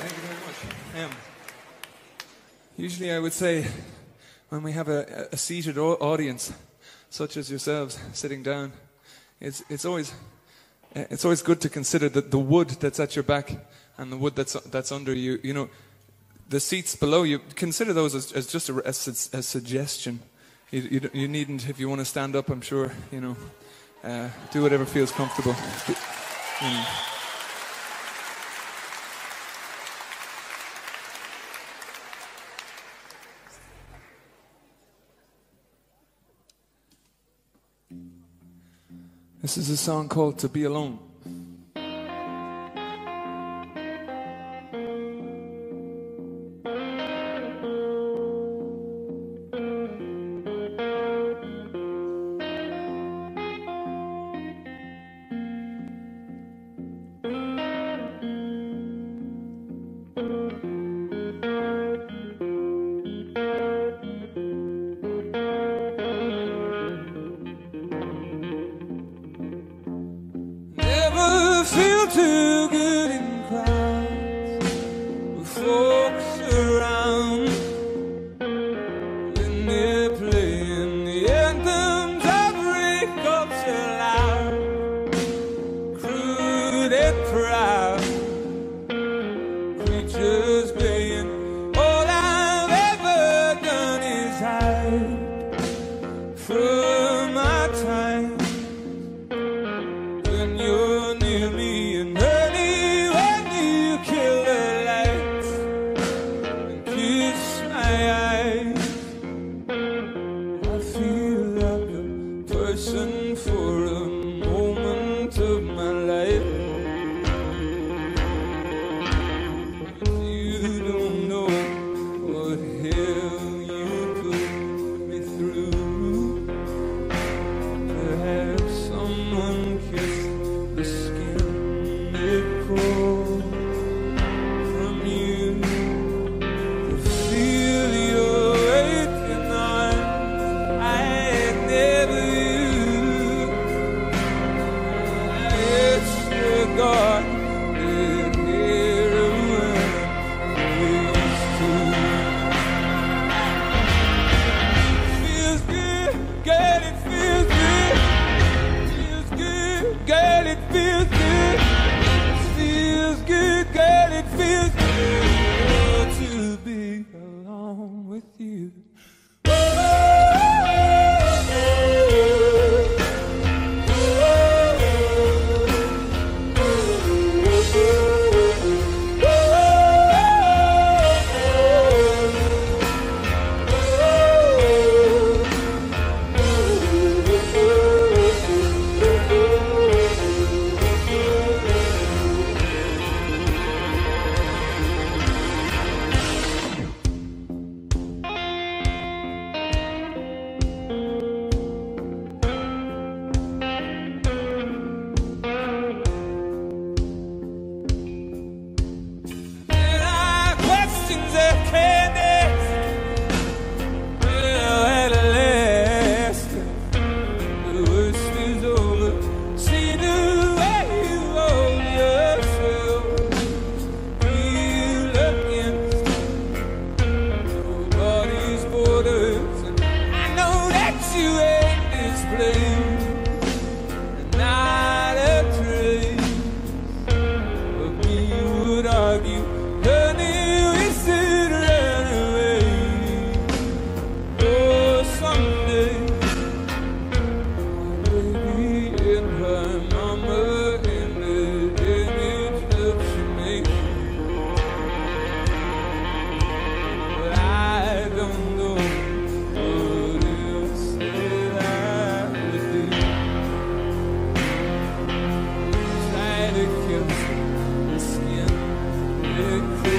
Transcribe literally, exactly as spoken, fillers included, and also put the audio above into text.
Thank you very much. Um, usually I would say when we have a, a seated audience, such as yourselves, sitting down, it's, it's, always, it's always good to consider that the wood that's at your back and the wood that's, that's under you, you know, the seats below you, consider those as, as just a, as a, a suggestion. You, you, you needn't, if you want to stand up, I'm sure, you know, uh, do whatever feels comfortable. You know. This is a song called To Be Alone. Feel too good in crowds with folks around when they're playing the anthems of breakups aloud. Crude and proud creatures playing. All I've ever done is hide from my time. When you're near me and honey, when you kill the lights and kiss my eyes, I feel like a person for a moment of my life. You don't know what hell you put me through. Perhaps someone kissed the skin they pull from you, to feel your aching arms. I never knew. It's the God that heroin used to. Feels good, girl, it feels good. Feels good, girl, it feels good. Feels good, girl, it feels good to be alone with you. There are questions that can't ask. Well, at last, the worst is over. See the way you hold yourself. Feel against nobody's borders, and I know that you ain't displayed, and not a trace of me would argue. Honey, we should run away. Oh, someday, baby and her mama in the image that she made. But I don't know what else that I would do. Try to kiss the skin that